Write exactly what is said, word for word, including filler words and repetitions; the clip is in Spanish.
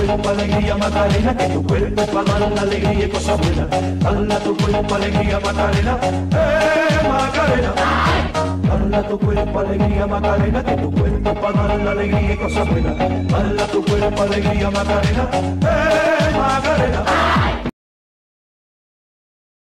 cuerpo alegría Macarena, que tu cuerpo para dar la alegría y cosas buenas. Dala tu cuerpo alegría Macarena, eh Macarena. Dala tu cuerpo alegría Macarena, que tu cuerpo para dar la alegría y cosas buenas. Dala tu cuerpo alegría Macarena, eh Macarena.